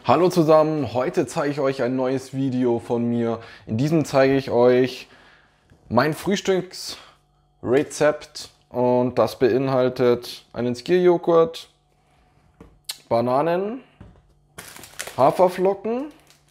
Hallo zusammen, heute zeige ich euch ein neues Video von mir. In diesem zeige ich euch mein Frühstücksrezept und das beinhaltet einen Skyr-Joghurt, Bananen, Haferflocken,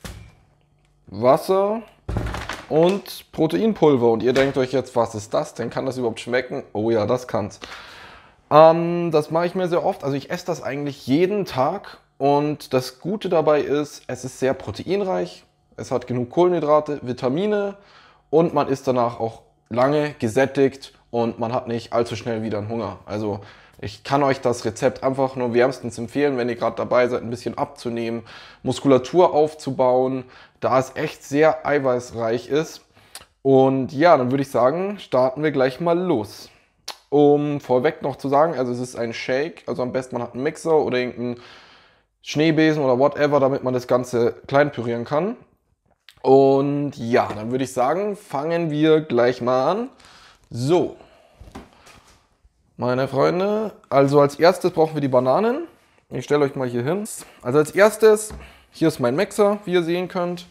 Wasser und Proteinpulver. Und ihr denkt euch jetzt, was ist das denn? Kann das überhaupt schmecken? Oh ja, das kann's. Das mache ich mir sehr oft. Also ich esse das eigentlich jeden Tag. Und das Gute dabei ist, es ist sehr proteinreich. Es hat genug Kohlenhydrate, Vitamine und man ist danach auch lange gesättigt und man hat nicht allzu schnell wieder einen Hunger. Also ich kann euch das Rezept einfach nur wärmstens empfehlen, wenn ihr gerade dabei seid, ein bisschen abzunehmen, Muskulatur aufzubauen, da es echt sehr eiweißreich ist. Und ja, dann würde ich sagen, starten wir gleich mal los. Um vorweg noch zu sagen, also es ist ein Shake, also am besten man hat einen Mixer oder irgendeinen Schneebesen oder whatever, damit man das Ganze klein pürieren kann. Und ja, dann würde ich sagen, fangen wir gleich mal an. So, meine Freunde, also als erstes brauchen wir die Bananen. Ich stelle euch mal hier hin. Also als erstes, hier ist mein Mixer, wie ihr sehen könnt.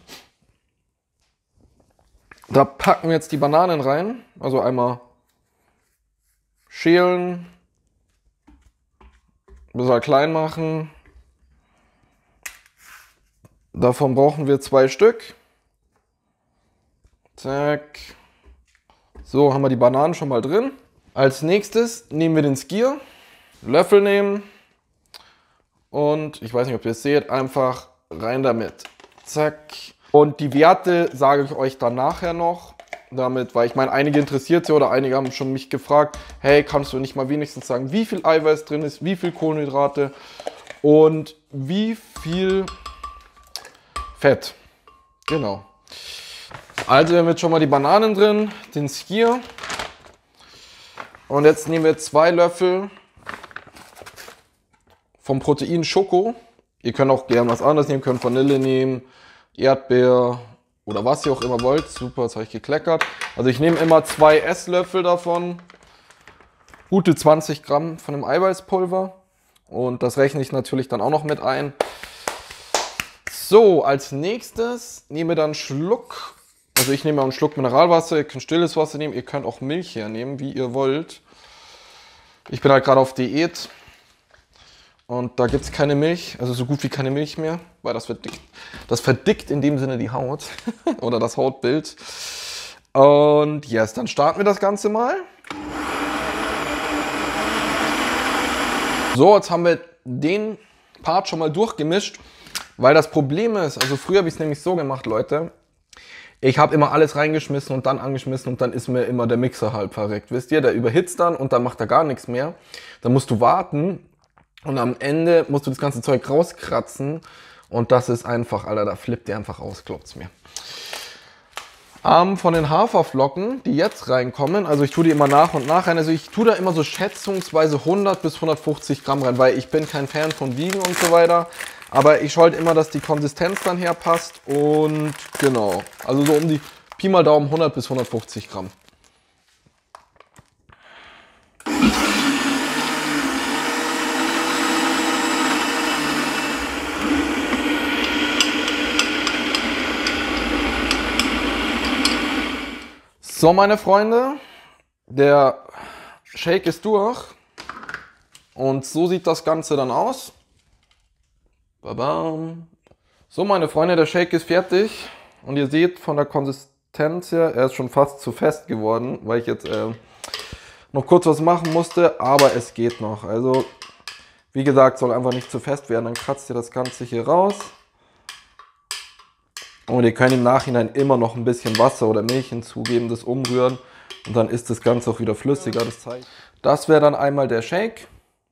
Da packen wir jetzt die Bananen rein, also einmal schälen, ein bisschen klein machen. Davon brauchen wir 2 Stück. Zack. So, haben wir die Bananen schon mal drin. Als nächstes nehmen wir den Skyr. Löffel nehmen. Und ich weiß nicht, ob ihr es seht, einfach rein damit. Zack. Und die Werte sage ich euch dann nachher noch. Damit, weil ich meine, einige interessiert sie oder einige haben schon mich gefragt, hey, kannst du nicht mal wenigstens sagen, wie viel Eiweiß drin ist, wie viel Kohlenhydrate und wie viel Fett. Genau. Also wir haben jetzt schon mal die Bananen drin, den Skyr. Und jetzt nehmen wir 2 Löffel vom Protein Schoko. Ihr könnt auch gerne was anderes nehmen, könnt Vanille nehmen, Erdbeer oder was ihr auch immer wollt. Super, jetzt habe ich gekleckert. Also ich nehme immer 2 Esslöffel davon. Gute 20 Gramm von dem Eiweißpulver. Und das rechne ich natürlich dann auch noch mit ein. So, als nächstes nehmen wir dann einen Schluck, also ich nehme einen Schluck Mineralwasser, ihr könnt stilles Wasser nehmen, ihr könnt auch Milch hernehmen, wie ihr wollt. Ich bin halt gerade auf Diät und da gibt es keine Milch, also so gut wie keine Milch mehr, weil das verdickt in dem Sinne die Haut oder das Hautbild. Und yes, dann starten wir das Ganze mal. So, jetzt haben wir den Part schon mal durchgemischt. Weil das Problem ist, also früher habe ich es nämlich so gemacht, Leute. Ich habe immer alles reingeschmissen und dann angeschmissen und dann ist mir immer der Mixer halb verreckt. Wisst ihr, der überhitzt dann und dann macht er gar nichts mehr. Dann musst du warten und am Ende musst du das ganze Zeug rauskratzen. Und das ist einfach, Alter, da flippt der einfach aus, glaubt's mir. Von den Haferflocken, die jetzt reinkommen, also ich tue die immer nach und nach rein. Also ich tue da immer so schätzungsweise 100 bis 150 Gramm rein, weil ich bin kein Fan von Wiegen und so weiter. Aber ich schaue halt immer, dass die Konsistenz dann herpasst und genau, also so um die Pi mal Daumen 100 bis 150 Gramm. So, meine Freunde, der Shake ist durch und so sieht das Ganze dann aus. Babam. So, meine Freunde, der Shake ist fertig und ihr seht von der Konsistenz her, er ist schon fast zu fest geworden, weil ich jetzt noch kurz was machen musste, aber es geht noch. Also, wie gesagt, soll einfach nicht zu fest werden, dann kratzt ihr das Ganze hier raus. Und ihr könnt im Nachhinein immer noch ein bisschen Wasser oder Milch hinzugeben, das umrühren und dann ist das Ganze auch wieder flüssiger. Das wäre dann einmal der Shake.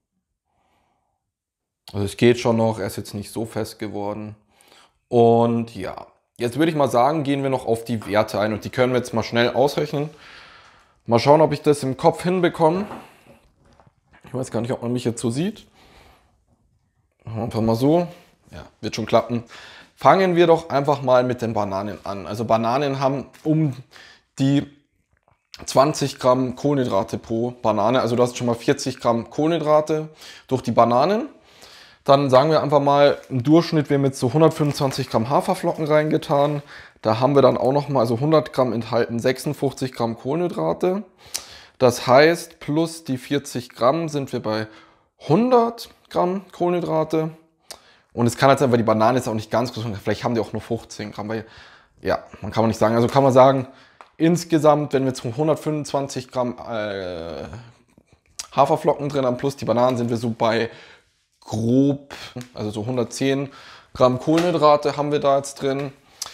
Also es geht schon noch, er ist jetzt nicht so fest geworden. Und ja, jetzt würde ich mal sagen, gehen wir noch auf die Werte ein und die können wir jetzt mal schnell ausrechnen. Mal schauen, ob ich das im Kopf hinbekomme. Ich weiß gar nicht, ob man mich jetzt so sieht. Einfach mal so. Ja, wird schon klappen. Fangen wir doch einfach mal mit den Bananen an. Also Bananen haben um die 20 Gramm Kohlenhydrate pro Banane. Also du hast schon mal 40 Gramm Kohlenhydrate durch die Bananen. Dann sagen wir einfach mal, im Durchschnitt werden mit so 125 Gramm Haferflocken reingetan. Da haben wir dann auch nochmal, also 100 Gramm enthalten 56 Gramm Kohlenhydrate. Das heißt, plus die 40 Gramm sind wir bei 100 Gramm Kohlenhydrate. Und es kann halt sein, weil die Banane ist auch nicht ganz groß, vielleicht haben die auch nur 15 Gramm, weil, ja, man kann man nicht sagen. Also kann man sagen, insgesamt, wenn wir jetzt 125 Gramm Haferflocken drin haben, plus die Bananen, sind wir so bei grob, also so 110 Gramm Kohlenhydrate haben wir da jetzt drin.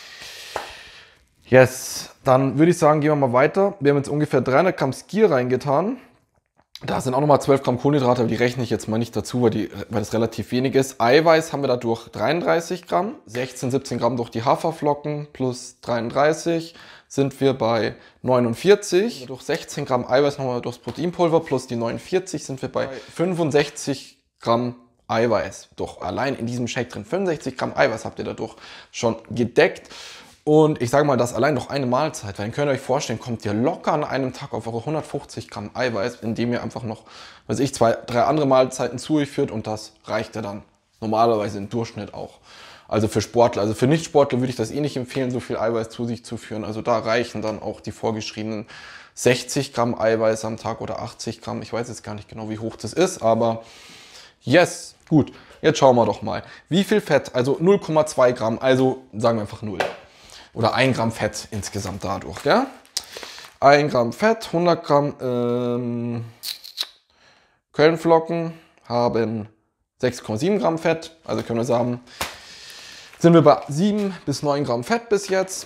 Yes, dann würde ich sagen, gehen wir mal weiter. Wir haben jetzt ungefähr 300 Gramm Skyr reingetan. Da sind auch nochmal 12 Gramm Kohlenhydrate, aber die rechne ich jetzt mal nicht dazu, weil das relativ wenig ist. Eiweiß haben wir dadurch 33 Gramm, 16, 17 Gramm durch die Haferflocken plus 33 sind wir bei 49. Durch 16 Gramm Eiweiß nochmal durchs Proteinpulver plus die 49 sind wir bei 65 Gramm Eiweiß. Doch allein in diesem Shake drin, 65 Gramm Eiweiß habt ihr dadurch schon gedeckt. Und ich sage mal, das allein doch eine Mahlzeit, weil dann könnt ihr euch vorstellen, kommt ihr locker an einem Tag auf eure 150 Gramm Eiweiß, indem ihr einfach noch, weiß ich, 2, 3 andere Mahlzeiten zu euch führt und das reicht ja dann normalerweise im Durchschnitt auch. Also für Sportler, also für Nichtsportler würde ich das eh nicht empfehlen, so viel Eiweiß zu sich zu führen. Also da reichen dann auch die vorgeschriebenen 60 Gramm Eiweiß am Tag oder 80 Gramm. Ich weiß jetzt gar nicht genau, wie hoch das ist, aber yes, gut. Jetzt schauen wir doch mal. Wie viel Fett? Also 0,2 Gramm, also sagen wir einfach 0. Oder 1 Gramm Fett insgesamt dadurch, gell? 1 Gramm Fett, 100 Gramm Kölnflocken haben 6,7 Gramm Fett. Also können wir sagen, sind wir bei 7 bis 9 Gramm Fett bis jetzt.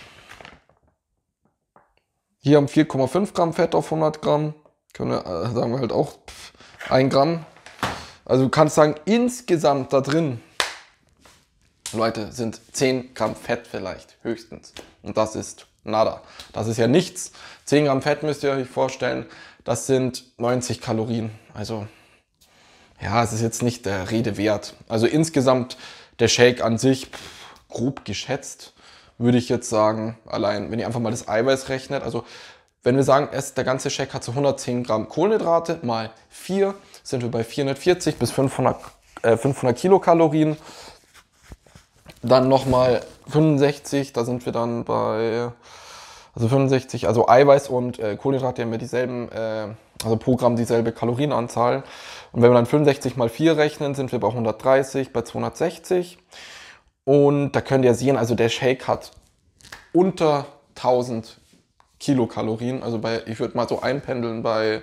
Hier haben 4,5 Gramm Fett auf 100 Gramm. Können wir, sagen wir halt auch 1 Gramm. Also du kannst sagen, insgesamt da drin, Leute, sind 10 Gramm Fett vielleicht, höchstens. Und das ist nada. Das ist ja nichts. 10 Gramm Fett müsst ihr euch vorstellen, das sind 90 Kalorien. Also, ja, es ist jetzt nicht der Rede wert. Also insgesamt der Shake an sich, grob geschätzt, würde ich jetzt sagen, allein, wenn ihr einfach mal das Eiweiß rechnet, also wenn wir sagen, der ganze Shake hat so 110 Gramm Kohlenhydrate mal 4, sind wir bei 440 bis 500 Kilokalorien. Dann nochmal 65, da sind wir dann bei, also 65, also Eiweiß und Kohlenhydrate haben wir dieselben, also pro Gramm dieselbe Kalorienanzahl. Und wenn wir dann 65 mal 4 rechnen, sind wir bei 130, bei 260. Und da könnt ihr sehen, also der Shake hat unter 1000 Kilokalorien. Also ich würde mal so einpendeln bei,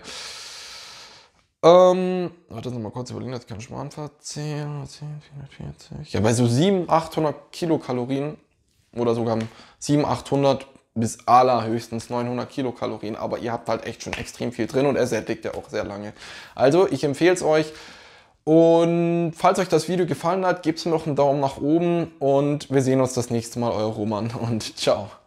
warte mal kurz überlegen, das kann ich mal anfangen. 10, 440. Ja, bei so 700, 800 Kilokalorien oder sogar 700, 800 bis allerhöchstens 900 Kilokalorien. Aber ihr habt halt echt schon extrem viel drin und er sättigt ja auch sehr lange. Also ich empfehle es euch. Und falls euch das Video gefallen hat, gebt mir noch einen Daumen nach oben und wir sehen uns das nächste Mal. Euer Roman und ciao.